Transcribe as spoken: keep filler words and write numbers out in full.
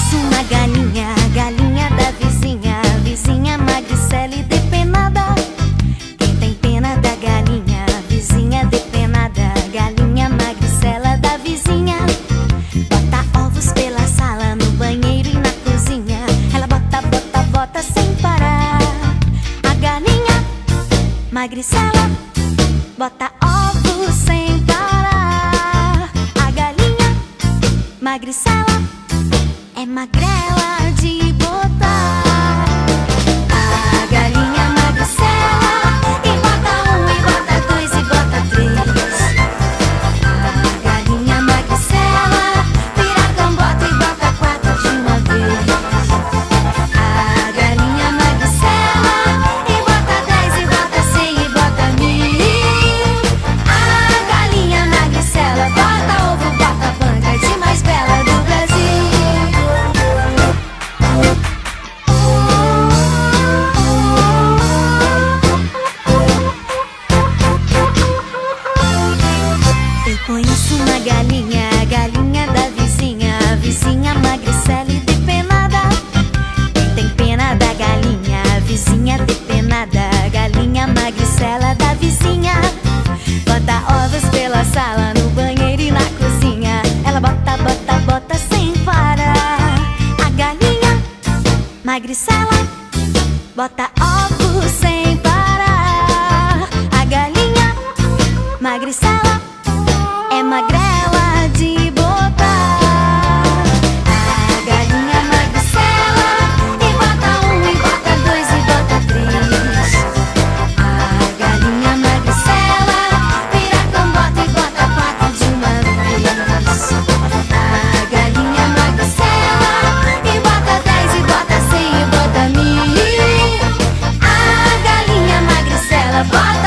conheço uma galinha, galinha da vizinha, vizinha magricela e depenada. Quem tem pena da galinha, vizinha depenada, galinha magricela da vizinha. Bota ovos pela sala, no banheiro e na cozinha. Ela bota, bota, bota sem parar. A galinha magricela bota ovos sem parar. A galinha magricela é magrela de botar. A galinha magricela e bota um, e bota dois, e bota três. A galinha magricela vira cambota e bota quatro de uma vez. A galinha magricela e bota dez, e bota cem, e bota mil. A galinha magricela bota ovo, bota banca de mais bela do Brasil. Eu conheço uma galinha, galinha da vizinha, vizinha magricela e depenada. Quem tem pena da galinha, vizinha depenada, galinha magricela da vizinha. Bota ovos pela sala, no banheiro e na cozinha. Ela bota, bota, bota sem parar. A galinha magricela bota ovos sem parar. A galinha magricela é magrela de botar. A galinha magricela e bota um, e bota dois, e bota três. A galinha magricela vira cambota e bota quatro de uma vez. A galinha magricela e bota dez, e bota cem, e bota mil. A galinha magricela bota